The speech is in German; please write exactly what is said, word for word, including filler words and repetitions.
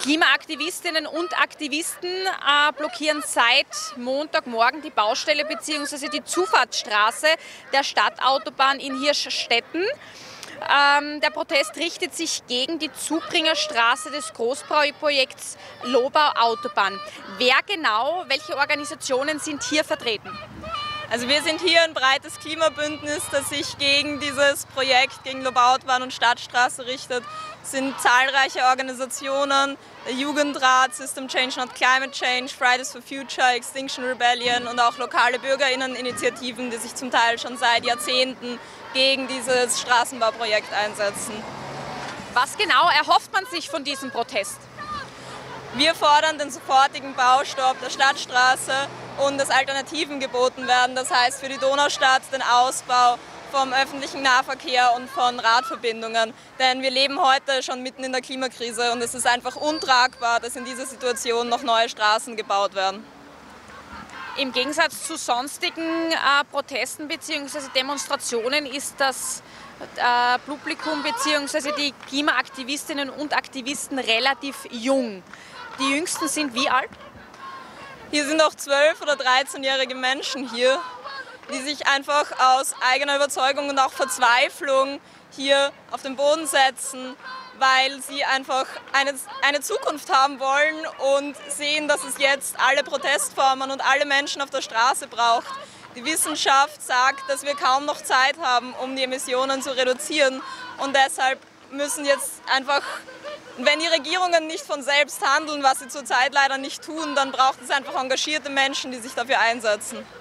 Klimaaktivistinnen und Aktivisten äh, blockieren seit Montagmorgen die Baustelle bzw. die Zufahrtsstraße der Stadtautobahn in Hirschstetten. Ähm, der Protest richtet sich gegen die Zubringerstraße des Großbauprojekts Lobau Autobahn. Wer genau, welche Organisationen sind hier vertreten? Also wir sind hier ein breites Klimabündnis, das sich gegen dieses Projekt, gegen Lobau Autobahn und Stadtstraße richtet. Es sind zahlreiche Organisationen, der Jugendrat, System Change Not Climate Change, Fridays for Future, Extinction Rebellion und auch lokale BürgerInneninitiativen, die sich zum Teil schon seit Jahrzehnten gegen dieses Straßenbauprojekt einsetzen. Was genau erhofft man sich von diesem Protest? Wir fordern den sofortigen Baustopp der Stadtstraße und dass Alternativen geboten werden. Das heißt für die Donaustadt den Ausbau vom öffentlichen Nahverkehr und von Radverbindungen. Denn wir leben heute schon mitten in der Klimakrise und es ist einfach untragbar, dass in dieser Situation noch neue Straßen gebaut werden. Im Gegensatz zu sonstigen äh, Protesten bzw. Demonstrationen ist das äh, Publikum bzw. die Klimaaktivistinnen und Aktivisten relativ jung. Die Jüngsten sind wie alt? Hier sind auch zwölf- oder dreizehnjährige Menschen hier, die sich einfach aus eigener Überzeugung und auch Verzweiflung hier auf den Boden setzen, weil sie einfach eine, eine Zukunft haben wollen und sehen, dass es jetzt alle Protestformen und alle Menschen auf der Straße braucht. Die Wissenschaft sagt, dass wir kaum noch Zeit haben, um die Emissionen zu reduzieren und deshalb müssen jetzt einfach, wenn die Regierungen nicht von selbst handeln, was sie zurzeit leider nicht tun, dann braucht es einfach engagierte Menschen, die sich dafür einsetzen.